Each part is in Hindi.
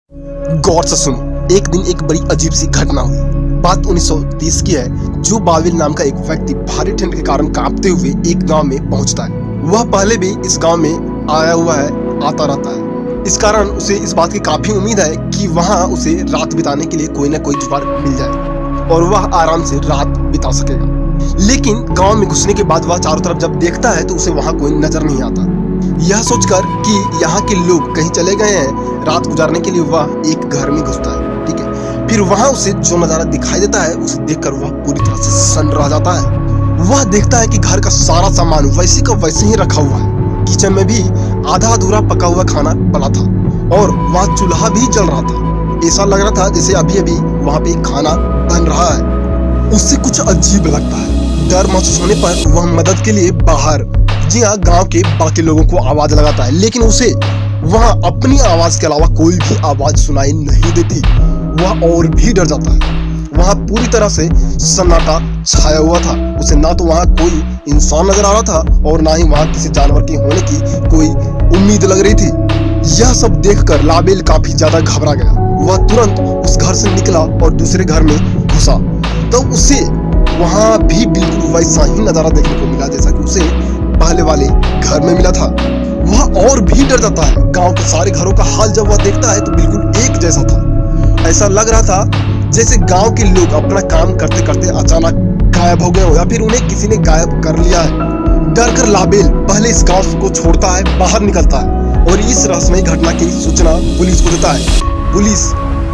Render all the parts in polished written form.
गौर से सुनो, एक दिन एक बड़ी अजीब सी घटना हुई। बात 1930 की है। जो बाविल नाम का एक व्यक्ति भारी ठंड के कारण कांपते हुए एक गांव में पहुंचता है। वह पहले भी इस गांव में आया हुआ है, आता रहता है। इस कारण उसे इस बात की काफी उम्मीद है कि वहां उसे रात बिताने के लिए कोई न कोई जुगाड़ मिल जाए और वह आराम से रात बिता सकेगा। लेकिन गांव में घुसने के बाद वह चारों तरफ जब देखता है तो उसे वहां कोई नजर नहीं आता। यह सोचकर कि यहाँ के लोग कहीं चले गए हैं रात गुजारने के लिए, वह एक घर में घुसता है। ठीक है, फिर वहां उसे जो नजारा दिखाई देता है उसे देखकर वह पूरी तरह से सन्न रह जाता है। वह देखता है कि घर का सारा सामान वैसे का वैसे ही रखा हुआ है। किचन में भी आधा अधूरा पका हुआ खाना पड़ा था और वहाँ चूल्हा भी जल रहा था। ऐसा लग रहा था जैसे अभी अभी वहाँ पे खाना बन रहा है। उससे कुछ अजीब लगता है। डर महसूस होने पर वह मदद के लिए बाहर, जी हाँ, गांव के बाकी लोगों को आवाज लगाता है, लेकिन उसे वहां अपनी आवाज के अलावा कोई भी आवाज सुनाई नहीं देती। वह और भी डर जाता है। वहां पूरी तरह से सन्नाटा छाया हुआ था। उसे ना तो वहां कोई इंसान नजर आ रहा था और ना ही वहां किसी जानवर के होने की कोई उम्मीद लग रही थी। यह सब देखकर लाबेल काफी ज्यादा घबरा गया। वह तुरंत उस घर से निकला और दूसरे घर में घुसा। तो उसे वहां भी बिल्कुल वैसा ही नजारा देखने को मिला जैसा कि उसे पहले वाले घर में मिला था। वह और भी डर जाता है। गांव के सारे घरों का हाल जब वह देखता है तो बिल्कुल एक जैसा था। ऐसा लग रहा था जैसे गांव के लोग अपना काम करते करते अचानक गायब हो गए हो या फिर उन्हें किसी ने गायब कर लिया है। डर कर लाबेल पहले इस गांव को छोड़ता है, बाहर निकलता है और इस रहस्यमय घटना की सूचना पुलिस को देता है। पुलिस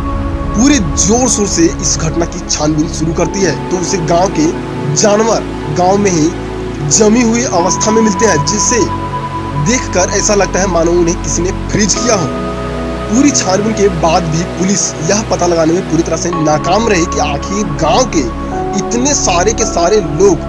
पूरे जोर शोर से इस घटना की छानबीन शुरू करती है तो उसे गांव के जानवर गांव में ही जमी हुई अवस्था में मिलते हैं, जिससे देखकर ऐसा लगता है मानो उन्हें किसी ने फ्रीज किया हो। पूरी छानबीन के बाद भी पुलिस यह पता लगाने में पूरी तरह से नाकाम रही कि आखिर गांव के इतने सारे के सारे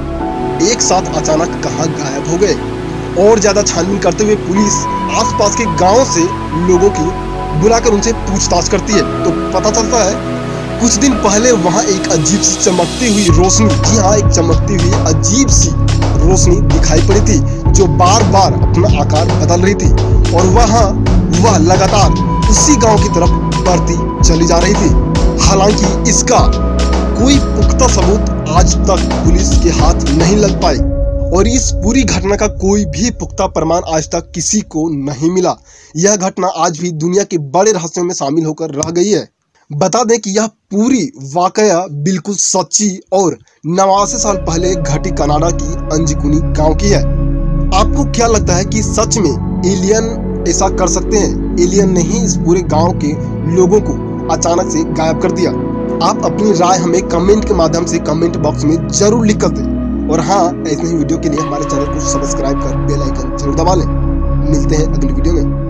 लोग एक साथ अचानक कहां गायब हो गए। और ज्यादा छानबीन करते हुए पुलिस आसपास के गांव से लोगों की बुलाकर उनसे पूछताछ करती है तो पता चलता है कुछ दिन पहले वहां एक अजीब सी चमकती हुई रोशनी, जी हाँ, एक चमकती हुई अजीब सी रोशनी दिखाई पड़ी थी जो बार बार अपना आकार बदल रही थी और वह लगातार उसी गांव की तरफ बढ़ती चली जा रही थी। हालांकि इसका कोई पुख्ता सबूत आज तक पुलिस के हाथ नहीं लग पाए और इस पूरी घटना का कोई भी पुख्ता प्रमाण आज तक किसी को नहीं मिला। यह घटना आज भी दुनिया के बड़े रहस्यों में शामिल होकर रह गई है। बता दें कि यह पूरी वाकया बिल्कुल सच्ची और 89 साल पहले घटी कनाडा की अंजिकुनी गांव की है। आपको क्या लगता है कि सच में एलियन ऐसा कर सकते हैं? एलियन ने ही इस पूरे गांव के लोगों को अचानक से गायब कर दिया। आप अपनी राय हमें कमेंट के माध्यम से कमेंट बॉक्स में जरूर लिख कर दें और हाँ, ऐसे ही वीडियो के लिए हमारे चैनल को सब्सक्राइब कर बेल आइकन जरूर दबा लें। मिलते हैं अगली वीडियो में।